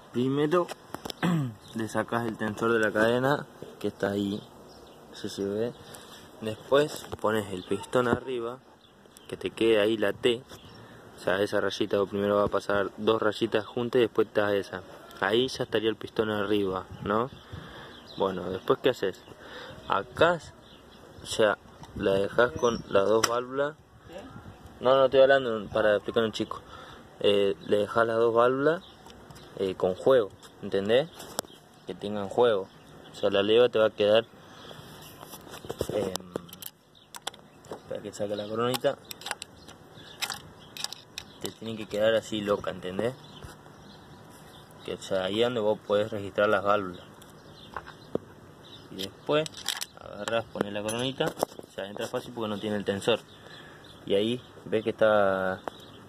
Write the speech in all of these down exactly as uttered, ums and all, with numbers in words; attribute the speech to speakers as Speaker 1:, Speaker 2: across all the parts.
Speaker 1: Primero le sacas el tensor de la cadena que está ahí, no sé si ve. Después pones el pistón arriba, que te quede ahí la T, o sea, esa rayita, o primero va a pasar dos rayitas juntas y después te das esa. Ahí ya estaría el pistón arriba, ¿no? Bueno, después ¿qué haces? Acá ya la dejas con las dos válvulas. No, no estoy hablando para explicar a un chico. Eh, le dejas las dos válvulas eh, con juego, ¿entendés? Que tengan juego. O sea, la leva te va a quedar... Eh, para que saque la coronita. Te tiene que quedar así loca, ¿entendés? Que o sea, ahí es donde vos podés registrar las válvulas. Y después agarrás, pones la coronita. O sea, entra fácil porque no tiene el tensor. Y ahí ves que está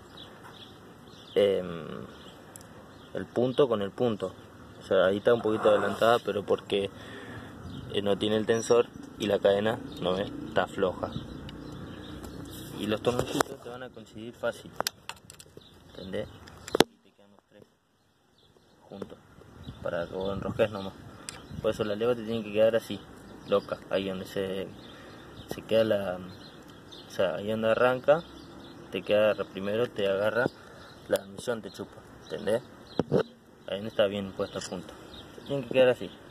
Speaker 1: eh, el punto con el punto. O sea, ahí está un poquito adelantada, pero porque eh, no tiene el tensor y la cadena, no ves, está floja. Y los tornillitos te van a coincidir fácil, ¿entendés? Y te quedan los tres juntos para que vos enrosques nomás. Por eso la leva te tiene que quedar así, loca, ahí donde se, se queda la... O sea, ahí donde arranca, te queda primero, te agarra la admisión, te chupa, ¿entendés? Ahí no está bien puesto a punto. Te tiene que quedar así.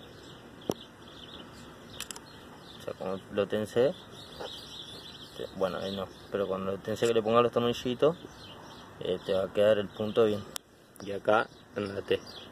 Speaker 1: O sea, como lo tensé, bueno, ahí no, pero cuando lo tensé que le ponga los tornillitos, eh, te va a quedar el punto bien. Y acá en la T.